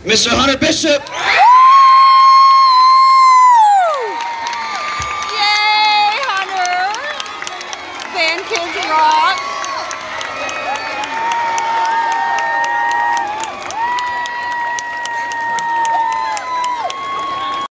Mr. Hunter Bishop. Yay, Hunter! Band Kids rock!